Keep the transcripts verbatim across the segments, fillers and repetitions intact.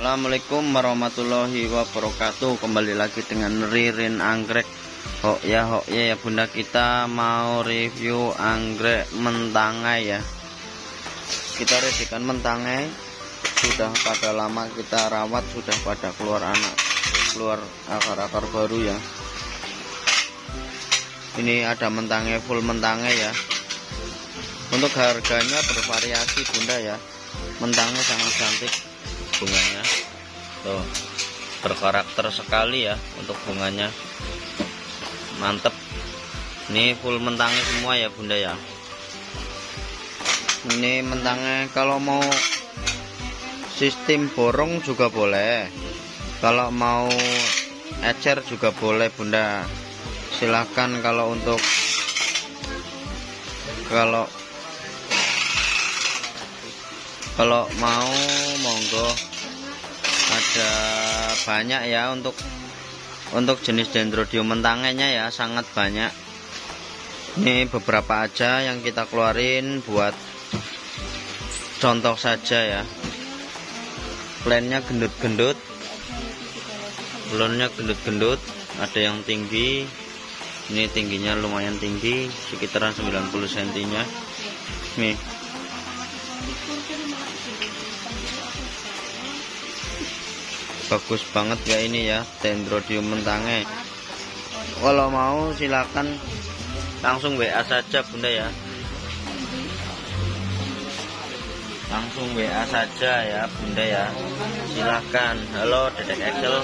Assalamualaikum warahmatullahi wabarakatuh. Kembali lagi dengan Ririn Anggrek. Hok ya hok ya ya bunda, kita mau review anggrek mentangai ya. Kita redikan mentangai, sudah pada lama kita rawat, sudah pada keluar anak, keluar akar-akar baru ya. Ini ada mentangai, full mentangai ya. Untuk harganya bervariasi bunda ya. Mentangai sangat cantik bunganya, tuh berkarakter sekali ya. Untuk bunganya mantep. Ini full mentangai semua ya bunda ya. Ini mentangai, kalau mau sistem borong juga boleh, kalau mau ecer juga boleh bunda. Silahkan kalau untuk kalau kalau mau monggo, ada banyak ya untuk untuk jenis dendrodium mentangainya ya, sangat banyak. Ini beberapa aja yang kita keluarin buat contoh saja ya. Plannya gendut-gendut, belonnya gendut-gendut, ada yang tinggi. Ini tingginya lumayan tinggi, sekitaran sembilan puluh sentimeter nih. Bagus banget ya ini ya, dendrodium mentangai. Kalau mau silakan langsung W A saja bunda ya, langsung W A saja ya bunda ya, silahkan. Halo Dedek Excel,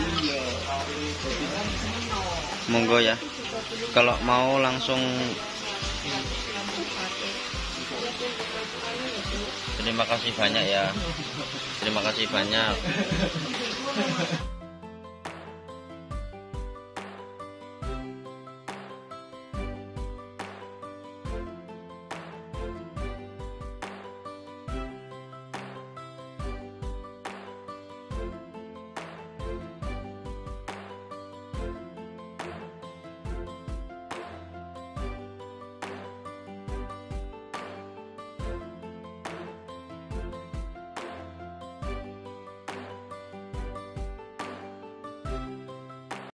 monggo ya. Kalau mau langsung. Terima kasih banyak ya, terima kasih banyak.